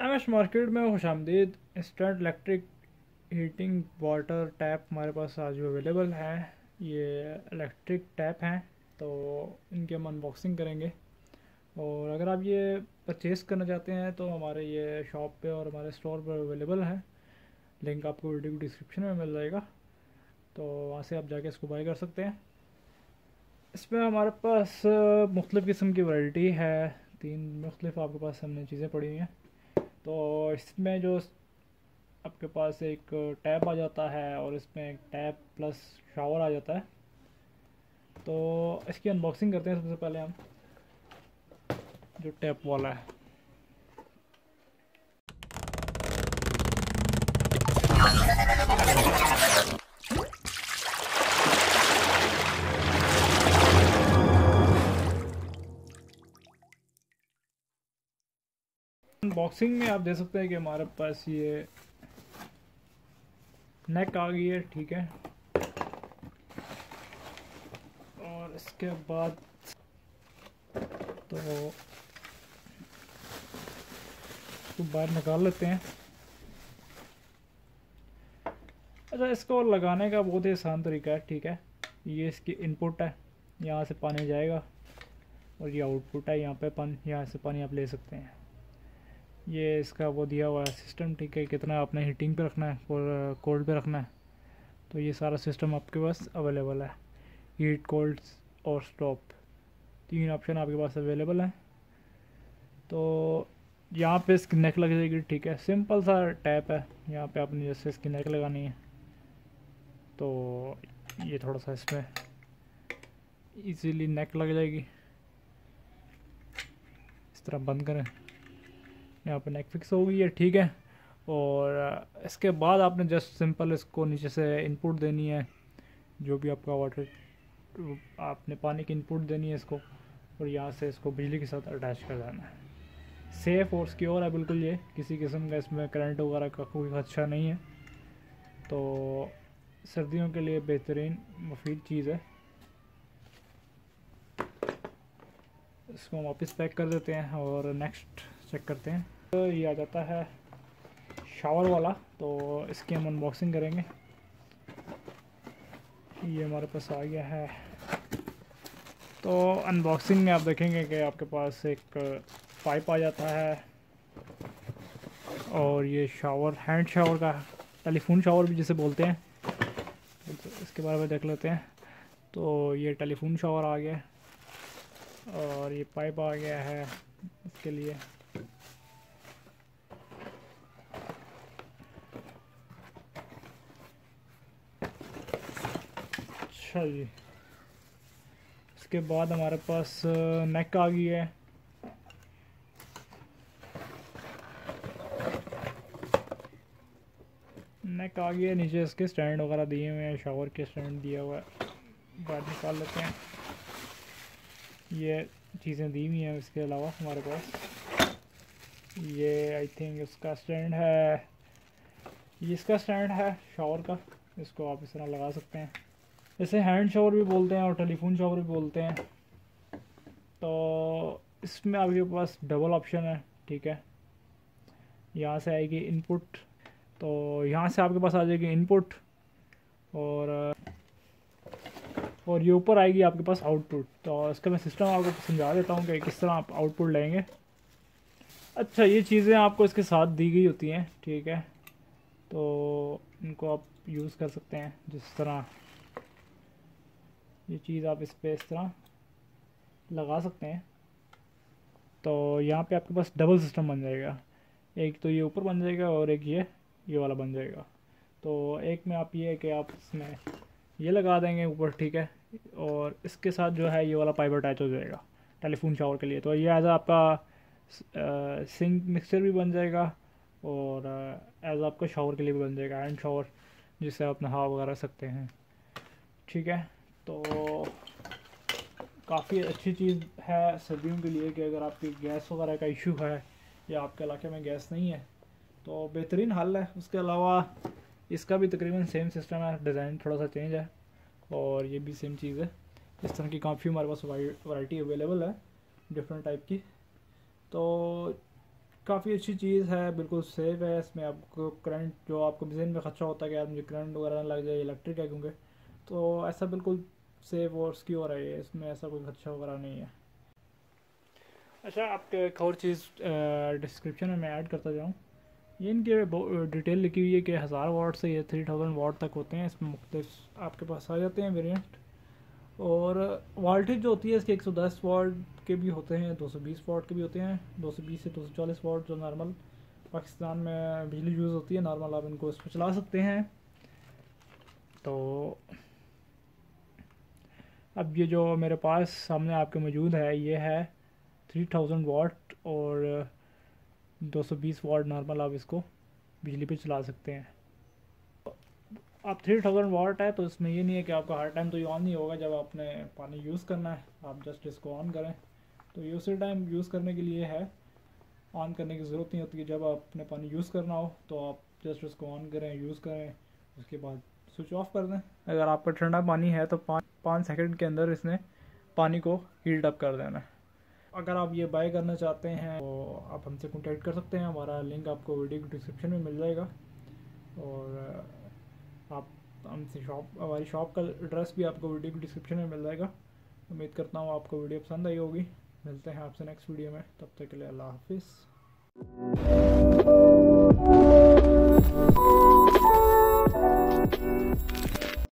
MS market में खुशामदीद। Instant electric heating water tap हमारे पास आज अवेलेबल है। ये इलेक्ट्रिक टैप हैं, तो इनकी हम अनबॉक्सिंग करेंगे। और अगर आप ये परचेज़ करना चाहते हैं तो हमारे ये शॉप पे और हमारे स्टोर पर अवेलेबल है। लिंक आपको वीडियो की डिस्क्रिप्शन में मिल जाएगा, तो वहाँ से आप जाके इसको बाय कर सकते हैं। इसमें हमारे पास मुख्तलिफ़ किस्म की वैरायटी है। 3 मुख्तलिफ़ आपके पास हमने चीज़ें पड़ी हुई हैं। तो इसमें जो आपके पास एक टैप आ जाता है और इसमें एक टैप प्लस शावर आ जाता है। तो इसकी अनबॉक्सिंग करते हैं। सबसे पहले हम जो टैप वाला है, अनबॉक्सिंग में आप देख सकते हैं कि हमारे पास ये नेक आ गई है, ठीक है। और इसके बाद तो इसको बाहर निकाल लेते हैं। अच्छा, इसको लगाने का बहुत ही आसान तरीका है, ठीक है। ये इसकी इनपुट है, यहाँ से पानी जाएगा, और ये आउटपुट है, यहाँ पे पानी, यहाँ से पानी आप ले सकते हैं। ये इसका वो दिया हुआ है सिस्टम, ठीक है। कितना आपने हीटिंग पे रखना है और कोल्ड पे रखना है, तो ये सारा सिस्टम आपके पास अवेलेबल है। हीट, कोल्ड और स्टॉप, 3 ऑप्शन आपके पास अवेलेबल हैं। तो यहाँ पे इसकी नेक लग जाएगी, ठीक है। सिंपल सा टैप है, यहाँ पे आपने जैसे इसकी नेक लगानी है, तो ये थोड़ा सा इसमें इजीली नेक लग जाएगी। इस तरह बंद करें, यहाँ पे नेक फिक्स हो गई है, ठीक है। और इसके बाद आपने जस्ट सिंपल इसको नीचे से इनपुट देनी है, जो भी आपका वाटर, आपने पानी की इनपुट देनी है इसको, और यहाँ से इसको बिजली के साथ अटैच कर देना है। सेफ़ और सिक्योर है बिल्कुल, ये किसी किस्म का इसमें करंट वगैरह का कोई खदशा नहीं है। तो सर्दियों के लिए बेहतरीन मुफीद चीज़ है। इसको हम वापस पैक कर देते हैं और नेक्स्ट चेक करते हैं। तो ये आ जाता है शावर वाला, तो इसकी हम अनबॉक्सिंग करेंगे। ये हमारे पास आ गया है। तो अनबॉक्सिंग में आप देखेंगे कि आपके पास एक पाइप आ जाता है, और ये शावर, हैंड शावर का, टेलीफोन शावर भी जिसे बोलते हैं, तो इसके बारे में देख लेते हैं। तो ये टेलीफोन शावर आ गया, और ये पाइप आ गया है इसके लिए। अच्छा जी, इसके बाद हमारे पास नेक आ गई है। नेक आ गई है, नीचे इसके स्टैंड वगैरह दिए हुए हैं, शावर के स्टैंड दिया हुआ है। बाहर निकाल लेते हैं। ये चीज़ें दी हुई हैं। इसके अलावा हमारे पास ये आई थिंक इसका स्टैंड है, ये इसका स्टैंड है शावर का। इसको आप इस तरह लगा सकते हैं। इसे हैंड शावर भी बोलते हैं और टेलीफोन शावर भी बोलते हैं। तो इसमें आपके पास डबल ऑप्शन है, ठीक है। यहाँ से आएगी इनपुट, तो यहाँ से आपके पास आ जाएगी इनपुट, और ये ऊपर आएगी आपके पास आउटपुट। तो इसका मैं सिस्टम आपको समझा देता हूँ कि किस तरह आप आउटपुट लेंगे। अच्छा, ये चीज़ें आपको इसके साथ दी गई होती हैं, ठीक है। तो इनको आप यूज़ कर सकते हैं जिस तरह, ये चीज़ आप इस पर इस तरह लगा सकते हैं। तो यहाँ पे आपके पास डबल सिस्टम बन जाएगा। एक तो ये ऊपर बन जाएगा और एक ये वाला बन जाएगा। तो एक में आप ये है कि आप इसमें ये लगा देंगे ऊपर, ठीक है। और इसके साथ जो है ये वाला पाइप अटैच हो जाएगा टेलीफोन शावर के लिए। तो ये एज आपका सिंक मिक्सर भी बन जाएगा, और एज आपका शावर के लिए भी बन जाएगा, हैंड शावर जिससे आप नहा वगैरह सकते हैं, ठीक है। तो काफ़ी अच्छी चीज़ है सर्दियों के लिए कि अगर आपकी गैस वगैरह का इशू है या आपके इलाके में गैस नहीं है, तो बेहतरीन हल है। उसके अलावा इसका भी तकरीबन सेम सिस्टम है, डिज़ाइन थोड़ा सा चेंज है, और ये भी सेम चीज़ है। इस तरह की काफ़ी हमारे पास वैरायटी अवेलेबल है डिफरेंट टाइप की। तो काफ़ी अच्छी चीज़ है, बिल्कुल सेफ़ है। इसमें आपको करंट, जो आपको मशीन में खदशा होता है कि यार मुझे करंट वगैरह ना लग जाए, इलेक्ट्रिक है क्योंकि, तो ऐसा बिल्कुल सेफ़ और सिक्योर है ये, इसमें ऐसा कोई खदशा वगैरह नहीं है। अच्छा, आपके एक और चीज़ डिस्क्रिप्शन में मैं ऐड करता जाऊँ, ये इनके डिटेल लिखी हुई है कि 1000 वाट से ये 3000 वाट तक होते हैं। इसमें मुख्तलिफ आपके पास आ जाते हैं वेरिएंट, और वोल्टेज जो होती है इसके 110 वाट के भी होते हैं, 220 वाट के भी होते हैं, 220 से 240 वाट जो नॉर्मल पाकिस्तान में बिजली यूज़ होती है नॉर्मल, आप इनको इस पर चला सकते हैं। तो अब ये जो मेरे पास सामने आपके मौजूद है, ये है 3000 वाट और 220 वाट नॉर्मल, आप इसको बिजली पे चला सकते हैं। आप 3000 वाट है तो इसमें ये नहीं है कि आपका हर टाइम तो ये ऑन नहीं होगा। जब आपने पानी यूज़ करना है आप जस्ट इसको ऑन करें, तो ये उसी टाइम यूज़ करने के लिए है, ऑन करने की ज़रूरत नहीं होती है। जब आपने पानी यूज़ करना हो तो आप जस्ट उसको ऑन करें, यूज़ करें, उसके बाद स्विच ऑफ कर दें। अगर आपका ठंडा पानी है तो 5 सेकंड के अंदर इसने पानी को हीट अप कर देना है। अगर आप ये बाय करना चाहते हैं तो आप हमसे कॉन्टैक्ट कर सकते हैं, हमारा लिंक आपको वीडियो के डिस्क्रिप्शन में मिल जाएगा। और आप हमसे हमारी शॉप का एड्रेस भी आपको वीडियो के डिस्क्रिप्शन में मिल जाएगा। उम्मीद करता हूँ आपको वीडियो पसंद आई होगी। मिलते हैं आपसे नेक्स्ट वीडियो में, तब तक के लिए अल्लाह हाफिज़।